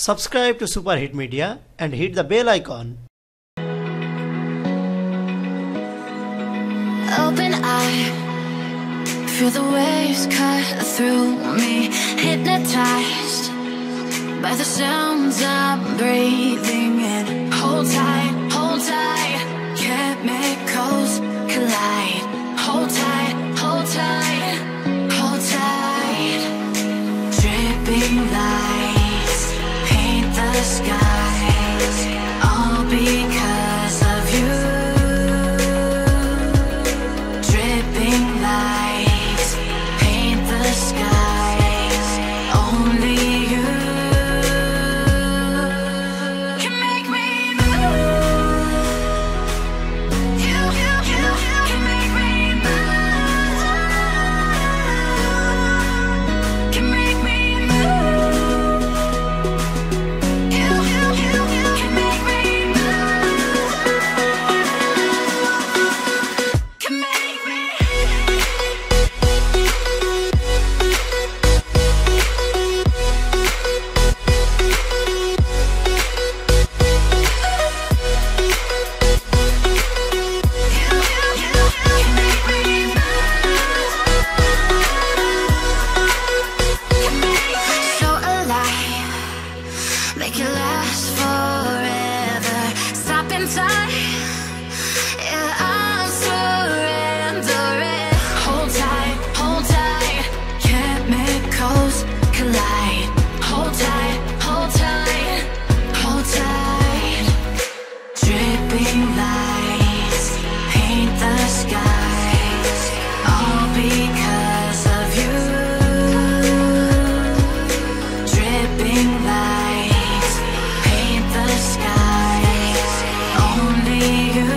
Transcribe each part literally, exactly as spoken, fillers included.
Subscribe to Superhit Media and hit the bell icon. Open eye, feel the waves cut through me, hypnotized by the sounds I'm breathing in. Hold tight, hold tight, chemicals collide. Hold tight, hold tight, hold tight. Dripping lights paint the skies, all because of you. Dripping lights paint the skies, only you can make me move. You, you, you, you can make me move. Can make me move. You, you, you, you can make me move. Can make me. So alive, make it last forever. Stop in time, yeah, I'll surrender it. Hold tight, hold tight, chemicals collide. Hold tight, hold tight, hold tight. Dripping lights paint the skies, all because of you. Dripping lights paint the skies, only you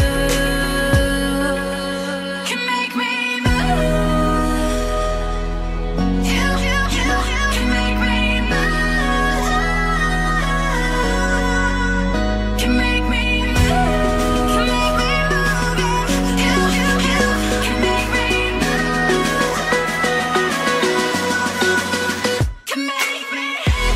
can make me move. You, you, you, you can make me move. Can make me move. Can make me move. You, you, you can make me move. Can make me.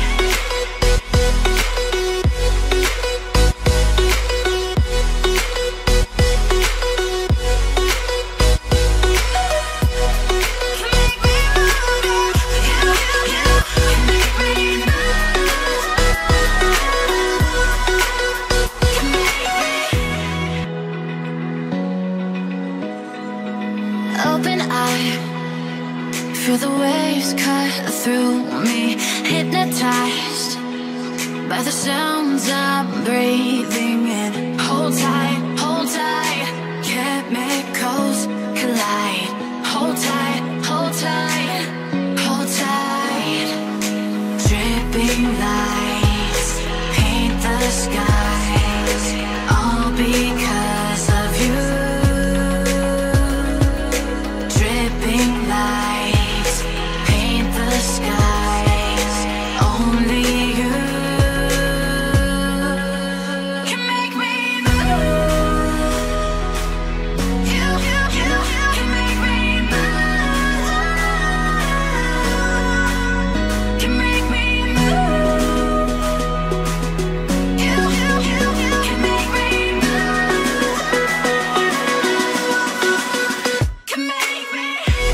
Open eye, feel the waves cut through me, hypnotized by the sounds I'm breathing in. Hold tight, hold tight, chemicals collide. Hold tight, hold tight, hold tight. Dripping lights paint the skies, all because of you. Dripping lights paint the skies, only you can make me move. You, you, you, you can make me move. Can make me move. You, you, you, you can make me move. Can make me.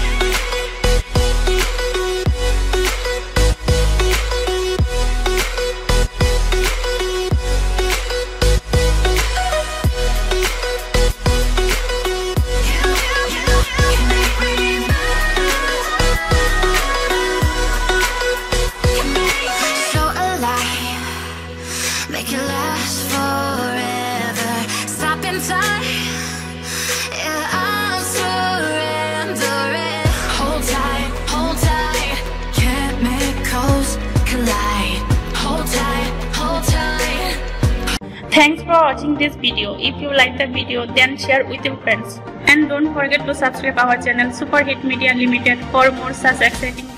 So alive, make it last forever. Stop in time, yeah, I'll surrender it. Hold tight, hold tight, chemicals collide. Hold tight, hold tight. Thanks for watching this video. If you like the video, then share with your friends. And don't forget to subscribe our channel Superhit Media Limited for more such exciting